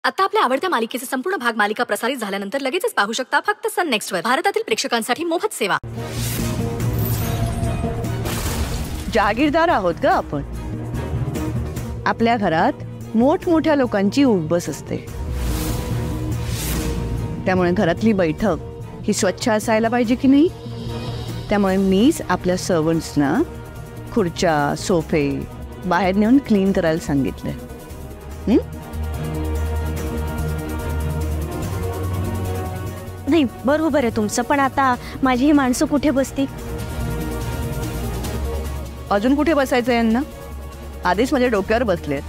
आता आपल्या आवडत्या मालिकेचे संपूर्ण भाग मालिका प्रसारित झाल्यानंतर लगेचच पाहू शकता फक्त सन नेक्स्ट वर. भारतातील प्रेक्षकांसाठी मोफत सेवा. जागीरदार आहोत का आपण. आपल्या घरात मोठमोठ्या लोकांची उठबस असते, त्यामुळे घरातली बैठक ही स्वच्छ असायला पाहिजे की नाही. त्यामुळे मीच आपल्या सर्वंट्सना खुर्च्या सोफे बाहेर नेऊन क्लीन करायला सांगितलंय. नाही, बरोबर आहे तुमचं, पण आता माझी ही माणसं कुठे बसतील. अजून कुठे बसायचं यांना. आधीच माझ्या डोक्यावर बसलेत,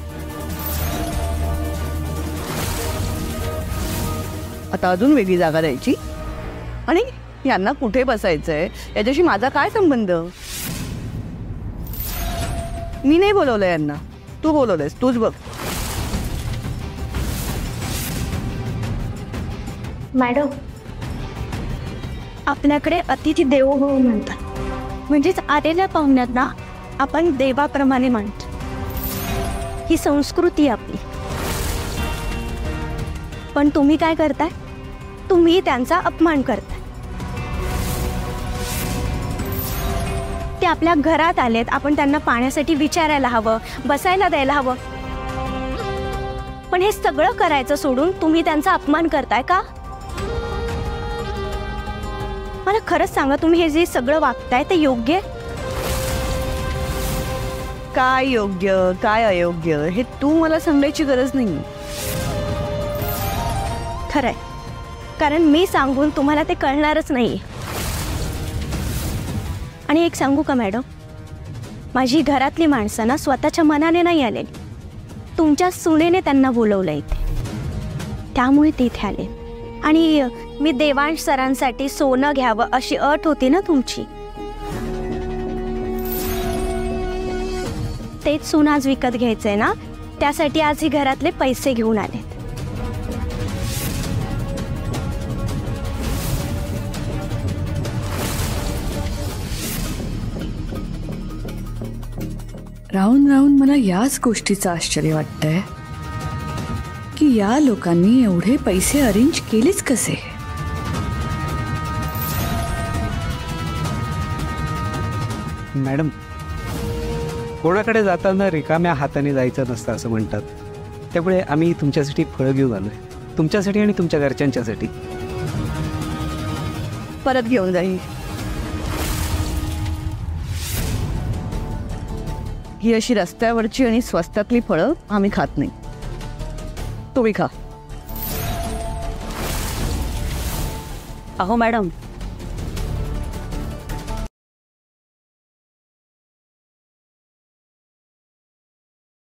आता अजून वेगळी जागा द्यायची. आणि यांना कुठे बसायचंय याच्याशी माझा काय संबंध. मी नाही बोलवलं यांना, तू बोलवलंयस, तूच बघ. मॅडम, आपल्याकडे अतिथी देवो भव म्हणतात, म्हणजेच आलेल्या पाहुण्यांना आपण देवाप्रमाणे मानतो. ही संस्कृती आपली. पण तुम्ही काय करताय, तुम्ही त्यांचा अपमान करताय. ते आपल्या घरात आलेत, आपण त्यांना पाण्यासाठी विचारायला हवं, बसायला द्यायला हवं. पण हे सगळं करायचं सोडून तुम्ही त्यांचा अपमान करताय का. मला खरंच सांगा, तुम्ही हे जे सगळं वागताय ते योग्य. काय योग्य काय अयोग्य हे तू मला सांगायची गरज नाही. खरंय, कारण मी सांगून तुम्हाला ते कळणारच नाही. आणि एक सांगू का मॅडम, माझी घरातली माणसं ना स्वतःच्या मनाने नाही आलेली, तुमच्या सुनेने त्यांना बोलवलं इथे, त्यामुळे ते इथे आले. आणि मी देवांश सरांसाठी सोनं घ्यावं अशी अट होती ना तुमची, तेच सोनं आज विकत घ्यायचंय ना, त्यासाठी आज ही घरातले पैसे घेऊन आलेत. राहून राहून मला याच गोष्टीचं आश्चर्य वाटतंय की या लोकांनी एवढे पैसे अरेंज केलेच कसे. मॅडम, कोणाकडे जाताना रिकाम्या हाताने जायचं नसतं असं म्हणतात. त्यामुळे आम्ही तुमच्यासाठी फळं घेऊन आलोय, तुमच्यासाठी आणि तुमच्या घरच्यांच्यासाठी. परत घेऊन जाईल. ही अशी रस्त्यावरची आणि स्वस्तातली फळं आम्ही खात नाही, तुम्ही खा. अहो मॅडम,